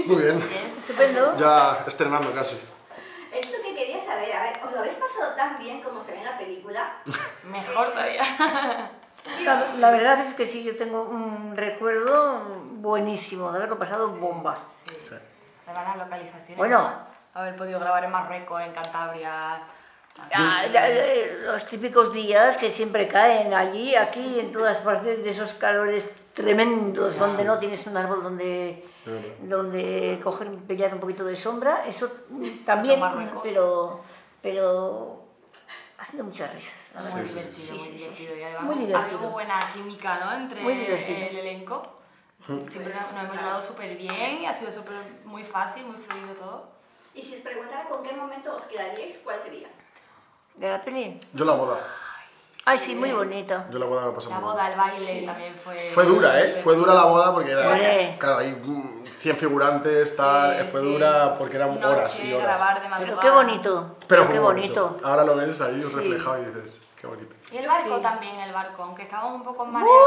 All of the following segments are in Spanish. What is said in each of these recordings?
Muy bien. Bien, estupendo. Ya estrenando casi. Es lo que quería saber, a ver, ¿os lo habéis pasado tan bien como se ve en la película? Mejor todavía. La verdad es que sí, yo tengo un recuerdo buenísimo de haberlo pasado bomba. Sí. Además las localizaciones. Bueno. ¿no? Haber podido grabar en Marruecos, en Cantabria. Los típicos días que siempre caen allí, aquí, en todas partes, de esos calores tremendos, donde no tienes un árbol donde pillar un poquito de sombra, eso también, pero haciendo muchas risas. Muy Sí, divertido, sí, muy divertido. Y Muy además, divertido. había buena química, ¿no? Entre Muy divertido. el elenco. Siempre nos hemos llevado súper bien y ha sido muy fácil, muy fluido todo. Y si os preguntara con qué momento os quedaríais, ¿cuál sería? ¿De la peli? Yo la boda. Ay, sí, muy bonita. Yo la boda me pasó La muy bien. boda, el baile también fue... Fue dura, ¿eh? Fue dura la boda porque era... Hombre. Claro, hay 100 figurantes, tal... Sí, fue sí. dura porque eran Noche, horas y horas. grabar de Pero madrugada. qué bonito. Pero fue qué muy bonito. Ahora lo ves ahí Sí. reflejado y dices, qué bonito. Y el barco Sí. también, el barco, aunque estábamos un poco mareados.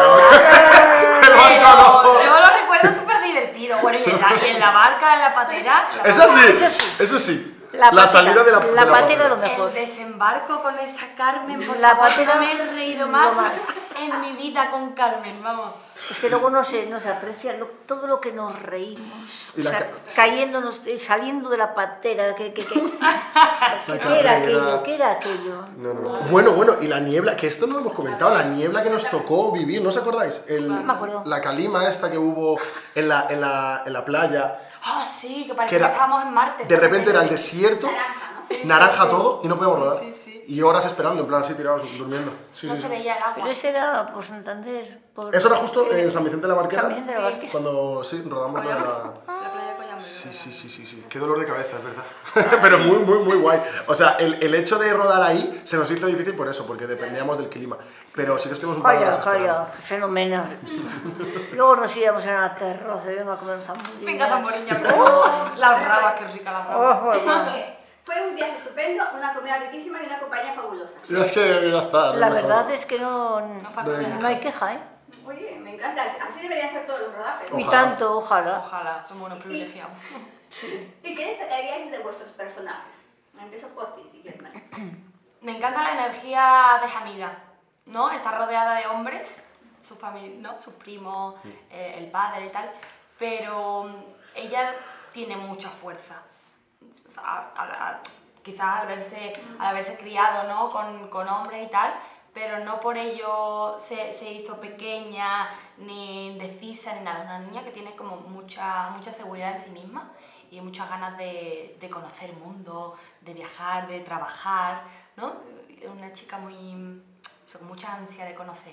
no. Yo lo recuerdo súper divertido. Bueno, y en la barca, en la patera. Eso sí. La salida de la patera lo mejor. El desembarco con esa Carmen, por La favor, patera, no me he reído lo más más. en mi vida con Carmen, vamos. Es que luego no se aprecia todo lo que nos reímos, Y o la sea, cayéndonos, saliendo de la patera, ¿qué carrera. era aquello? No. Bueno, y la niebla, que esto no lo hemos comentado, la niebla que nos tocó vivir, ¿no os acordáis? No me acuerdo. La calima esta que hubo en la playa, Ah, sí, que que parecía que era, estábamos en Marte. de repente era el desierto, naranja todo, y no podíamos rodar. Sí. Y horas esperando, en plan así tirados, durmiendo. Sí, No sí, se sí. veía el agua. Pero ese era por Santander. Eso era justo en San Vicente de la Barquera, San Vicente de la Barquera. cuando sí, rodamos la... La playa de Coyambe. Sí. Qué dolor de cabeza, es verdad. Pero muy guay. O sea, el hecho de rodar ahí se nos hizo difícil por eso, porque dependíamos del clima. Pero sí que estuvimos un par de horas esperando. Fenomenal. Luego nos íbamos en la terraza, venga a comer un zamburillas. Venga, zamboriña, pero las rabas, qué rica las rabas. Oh, Eso bueno. que fue un viaje estupendo, una comida riquísima y una compañía fabulosa. Ya es que ya está. La mejor. verdad es que no falta de nada. hay queja, ¿eh? Oye, me encanta, así deberían ser todos los rodajes. Ni Ojalá. tanto, ojalá. Ojalá, somos unos privilegiados. ¿Y qué destacaríais de vuestros personajes? Empiezo por ti, si quieres. Me encanta la energía de Hamida, ¿no? Está rodeada de hombres, su familia, ¿no? Sus primos, el padre y tal, pero ella tiene mucha fuerza. O sea, quizás al haberse criado, ¿no? con hombres y tal, pero no por ello se hizo pequeña, ni indecisa, ni nada. Es una niña que tiene como mucha seguridad en sí misma y muchas ganas de conocer el mundo, de viajar, de trabajar, ¿no? Es una chica con mucha ansia de conocer.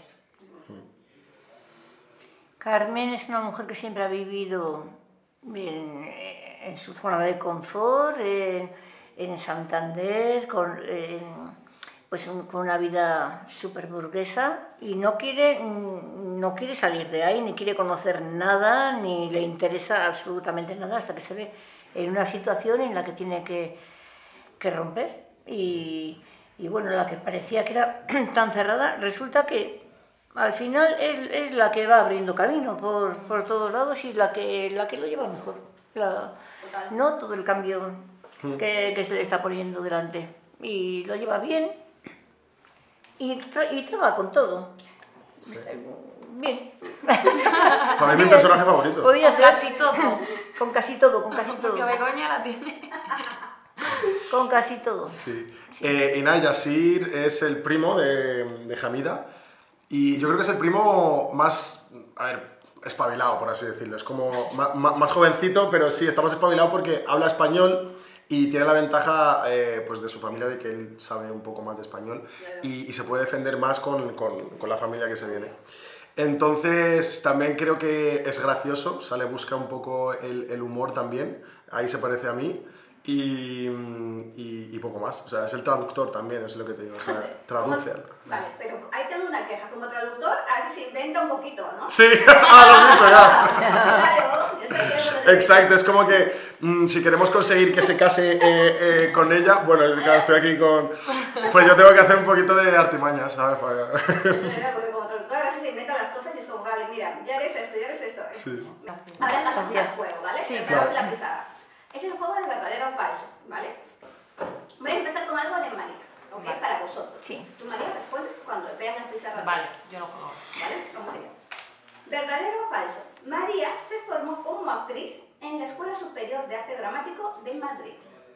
Carmen es una mujer que siempre ha vivido en su zona de confort, en Santander, con una vida súper burguesa, y no quiere salir de ahí, ni quiere conocer nada, ni le interesa absolutamente nada, hasta que se ve en una situación en la que tiene que romper. Y bueno, la que parecía que era tan cerrada, resulta que al final es la que va abriendo camino por todos lados y la que lo lleva mejor. No todo el cambio que se le está poniendo delante. Y lo lleva bien y trabaja con todo. Sí. Bien. Para mí mi personaje favorito. Podía Con ser casi todo. con casi todo, con casi todo. Porque Begoña la tiene. Con casi todo. Sí. Y nada, Yassir es el primo de Hamida. Y yo creo que es el primo más, espabilado, por así decirlo. Es como más jovencito, pero sí, está más espabilado porque habla español y tiene la ventaja pues de su familia, de que él sabe un poco más de español y se puede defender más con la familia que se viene. Entonces, también creo que es gracioso, o sea, le busca un poco el humor también, ahí se parece a mí. Y poco más, o sea, es el traductor también, es lo que te digo, o sea, traduce. Vale, pero ahí tengo una queja, como traductor, a veces se inventa un poquito, ¿no? Sí, lo has visto ya. Claro, eso es Exacto, es como que si queremos conseguir que se case con ella, bueno, claro, estoy aquí con... Pues yo tengo que hacer un poquito de artimañas, ¿sabes? porque como traductor a veces se inventan las cosas y es como, vale, mira, ya eres esto, ya eres esto. Sí. Ahora pasamos al Gracias. juego, ¿vale? Sí, Preparamos claro. la pizarra. Ese es el juego de verdadero o falso, ¿vale? Voy a empezar con algo de María, ¿ok? Vale. Para vosotros. Sí. Tú, María, respondes cuando veas la pizarra. Vale, yo no juego. ¿Vale? Vamos allá. ¿Verdadero o falso? María se formó como actriz en la Escuela Superior de Arte Dramático de Madrid.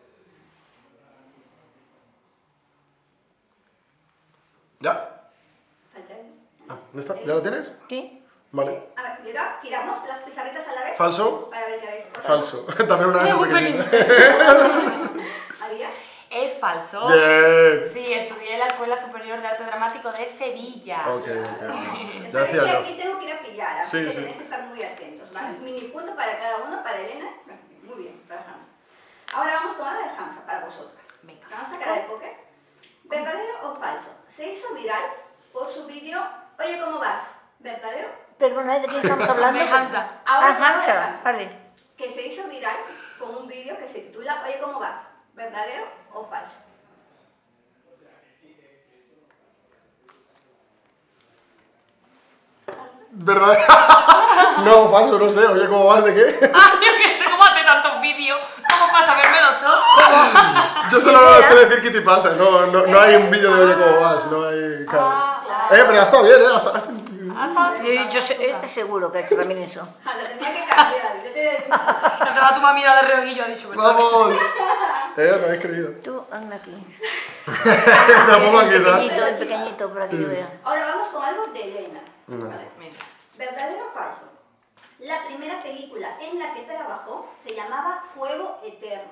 ¿Ya? Falta el- Ah, ¿ya está? ¿Ya lo tienes? ¿Sí? Vale. A ver, llega, tiramos las pizarritas a la vez. ¿Falso? Para ver qué veis. Falso. También una vez Muy pequeñita. María. Es falso. Bien. Sí, estudié en la Escuela Superior de Arte Dramático de Sevilla. Ok. Ya Sabéis decía que yo. aquí tengo que ir a pillar, así Sí, que sí. tenéis que estar muy atentos, ¿vale? Mini punto para cada uno, para Elena. Muy bien, para Hansa. Ahora vamos con la de Hansa, para vosotras. Venga. Hansa, cara de póker. ¿Verdadero o falso? Se hizo viral por su vídeo Oye, ¿cómo vas? ¿Verdadero? Perdona, ¿de qué estamos hablando? De Hamza. Ahora Ah, hablamos de Hansa, vale. Que se hizo viral con un vídeo que se titula Oye, ¿cómo vas? ¿Verdadero o falso? ¿Verdad? No, falso, no sé. Oye, ¿cómo vas? ¿De qué? Ah, yo que sé cómo hace tantos vídeos. ¿Cómo para sabérmelo todo? Yo solo sé decir qué te pasa. No hay un vídeo de oye, ¿cómo vas? No hay... Claro. Ah, Pero ha estado bien, ¿eh? Hasta... Sí, yo sé, seguro que ha hecho también eso. Hansa, tenía que cambiar. Yo te he dicho. Te va tu mami de reojillo, ha dicho, ¿verdad? ¡Vamos! No habéis creído. Tú, hazme aquí. Te lo pongo aquí, El ¿sabes? pequeñito, el pequeñito, para que yo vea. Ahora vamos con algo de Elena. No. ¿Vale? Venga. ¿Verdadero o falso? La primera película en la que trabajó se llamaba Fuego Eterno.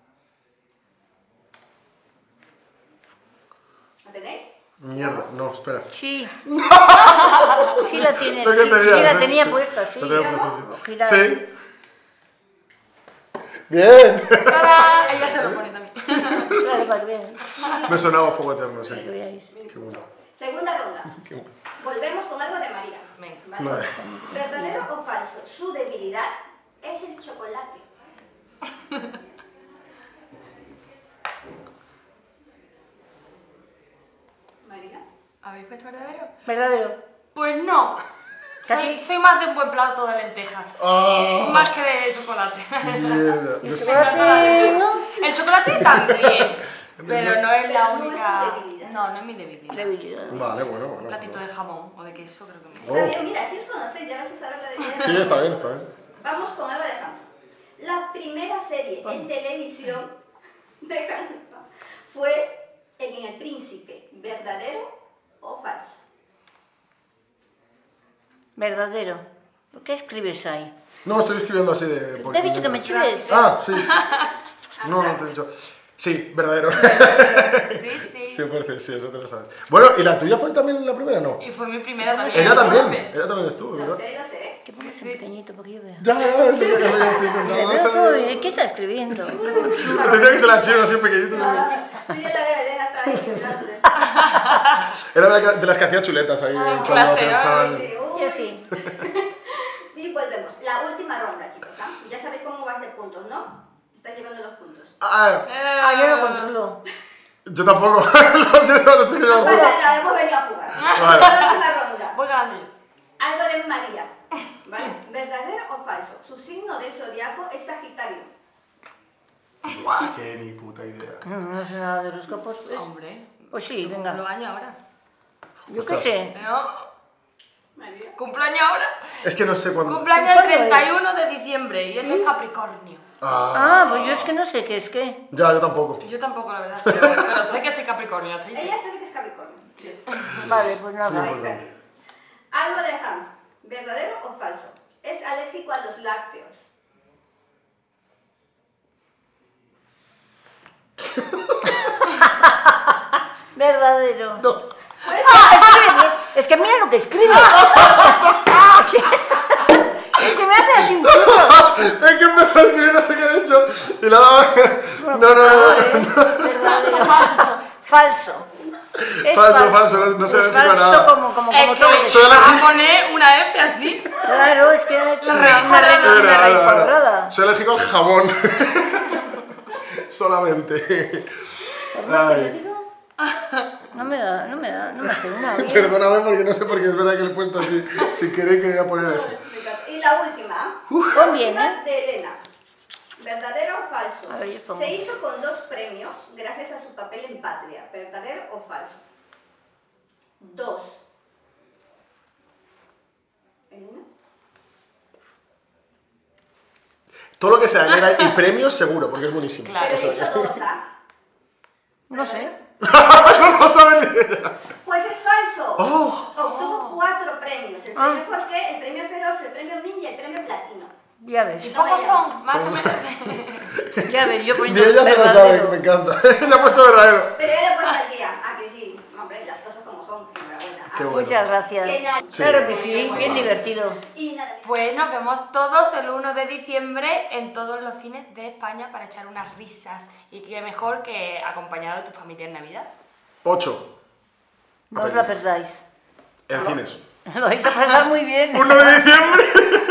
¿Lo tenéis? Mierda, no, espera. Sí. Sí la tiene, Lo que sí, tenías, sí la ¿eh? tenía puesta, sí. Lo tenía puesto, sí. Girada. Sí. Bien. ¡Tarán! Ella se lo pone también. Claro, para que veáis. Me sonaba Fuego Eterno, sí. Para que veáis. Qué bueno. Segunda ronda. Qué bueno. Volvemos con algo de María. Venga. ¿Vale? Vale. ¿Verdadero o falso? Su debilidad es el chocolate. María. ¿Habéis puesto verdadero? Verdadero. Pues no. ¿Casi? Soy más de un buen plato de lentejas. ¡Ah! Más que de chocolate. Mierda. ¿Y Yo el sí. chocolate no? El chocolate también. Pero no es la Pero no es tu única. debilidad. No, no es mi debilidad. Debilidad. Vale, bueno. Un platito de jamón o de queso, creo que me. Oh. Está bien, mira, si os conocéis, ya vais a saber la debilidad. Sí, está bien, está bien. Vamos con algo de Hansa. La primera serie en televisión de Hansa fue en El Príncipe. ¿Verdadero o falso? Verdadero. ¿Por qué escribes ahí? No, estoy escribiendo así de... Te he dicho que me chives. Ah, sí. No, te he dicho. Sí, verdadero. Sí, sí. 100%, sí, eso te lo sabes. Bueno, ¿y la tuya fue también la primera? No. Y fue mi primera también. Ella también estuvo, Lo ¿verdad? sé, lo sé. Que pongas en pequeñito para que yo vea. Ya, es lo que estoy Pero intentando. todo bien. ¿Qué está escribiendo? Tendría que ser la chiva así pequeñito. Sí, yo la veo, Elena está ahí mirándole. Era de las que hacía chuletas ahí. cuando clase, pensaban- Sí, Yo sí. Y volvemos. La última ronda, chicos. ¿Ah? Ya sabéis cómo vas de puntos, ¿no? Estás llevando los puntos. Ah, yo lo controlo. Yo tampoco. Lo sé, lo estoy No mirando. pasa nada, hemos venido a jugar. Vale. La última ronda. Voy ganando yo. Algo de María. ¿Vale? ¿Verdadero o falso? Su signo del zodiaco es Sagitario. Guau, qué ni puta idea. No sé nada de horóscopos. Pues, Hombre. pues sí, Cumplo venga. año ahora. Yo qué Ostras. sé. ¿No? María. Cumpleaños ahora. Es que no sé cuándo. Cumpleaños el ¿Cuándo es? 31 de diciembre y eso es Capricornio. Ah, pues yo es que no sé qué es qué. Ya, yo tampoco. Yo tampoco, la verdad, pero sé que soy Capricornio. ¿te dice? Ella sabe que es Capricornio. Sí. Vale, pues nada. Sí. Ahí está. Algo de Hans. ¿Verdadero o falso? Es alérgico a los lácteos. Verdadero. No. Escribe bien. Es que mira lo que escribe. Es que me hace así un churro. Es que empezó a escribir, no sé qué ha hecho. Y la daba. No. Verdadero. Falso. Es Falso, no se Es verifica falso nada. como Es todo. que Soy vas a alérgico. poner una F así. Claro, es que ha hecho una raíz raíz Ahora. cuadrada. Soy alérgico al jamón. Solamente. ¿Por más que Ay. yo digo? No me hace una bien. Perdóname porque no sé por qué es verdad que le he puesto así. Si queréis que voy a poner eso. Y la última. Pon bien, Última de Elena. ¿Verdadero o falso? A ver, yo pongo. Se hizo con 2 premios gracias a su papel en Patria. ¿Verdadero o falso? 2. ¿Elena? Todo lo que sea Elena y premios, seguro, porque es buenísimo. Claro. Pero Eso he dicho 2, ¿ah? No sé. no lo sabe ni ella. Pues es falso. Oh. Obtuvo 4 premios. El premio fue el qué? El premio Feroz, el premio Min y el premio Platino. Ya ves. ¿Y pocos son? Más o menos. Ya ves, yo Ni poniendo ella se lo sabe, verdadero. que me encanta. Ella ha puesto verdadero. Pero ya le he puesto al día. Ah, que sí. Hombre, las cosas como son. Enhorabuena. Qué Ah, bueno. Muchas gracias. Que nada. Claro que sí, bien divertido. Y nada. Pues nos vemos todos el 1 de diciembre en todos los cines de España para echar unas risas. Y qué mejor que acompañado de tu familia en Navidad. 8. No os la perdáis. En cines. Lo vais a pasar muy bien. 1 de diciembre.